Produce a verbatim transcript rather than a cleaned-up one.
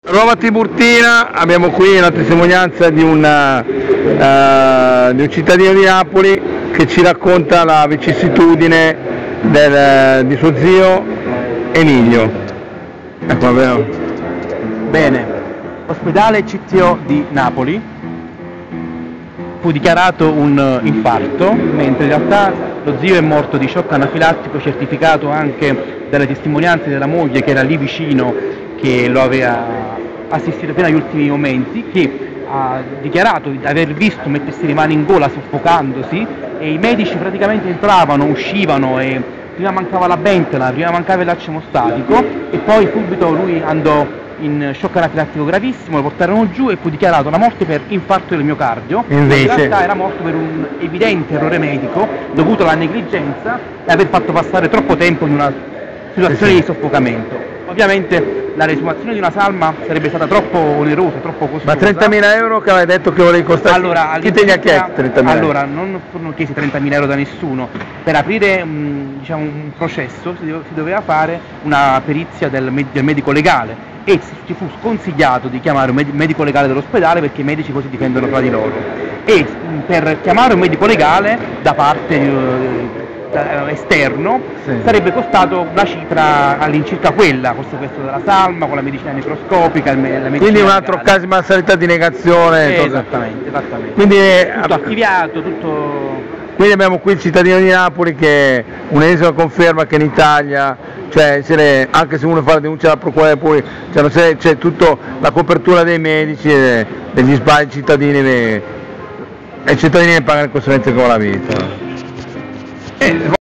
Roma Tiburtina, abbiamo qui la testimonianza di, una, uh, di un cittadino di Napoli che ci racconta la vicissitudine del, di suo zio Emilio. Ecco, vero? Bene, ospedale C T O di Napoli, fu dichiarato un infarto, mentre in realtà lo zio è morto di shock anafilattico, certificato anche dalle testimonianze della moglie che era lì vicino, che lo aveva assistito fino agli ultimi momenti, che ha dichiarato di aver visto mettersi le mani in gola soffocandosi, e i medici praticamente entravano, uscivano, e prima mancava la bentola, prima mancava il laccio emostatico, e poi subito lui andò in shock anafilattico gravissimo, lo portarono giù e fu dichiarato la morte per infarto del miocardio. Invece... in realtà era morto per un evidente errore medico dovuto alla negligenza e aver fatto passare troppo tempo in una situazione di soffocamento. Ovviamente la resumazione di una salma sarebbe stata troppo onerosa, troppo costosa. Ma trentamila euro che avevi detto che volevi costare? Allora, chi te li ha chiesto trentamila euro? Allora, non furono chiesti trentamila euro da nessuno. Per aprire mh, diciamo, un processo si, dove, si doveva fare una perizia del, med del medico legale, e ci fu sconsigliato di chiamare un med medico legale dell'ospedale perché i medici poi si difendono tra di loro. E mh, per chiamare un medico legale da parte di uh, esterno, sì, sarebbe costato una cifra all'incirca quella, forse questo della salma, con la medicina microscopica, la medicina quindi un altro caso di sanità di negazione. Eh, esattamente, esattamente. Quindi, tutto archiviato, tutto... Quindi abbiamo qui il cittadino di Napoli che un'esima conferma che in Italia, cioè, se le, anche se uno fa la denuncia alla procura del Puglia, cioè, c'è tutta la copertura dei medici e degli sbagli cittadini, e i cittadini ne pagano le conseguenze con la vita. Eh,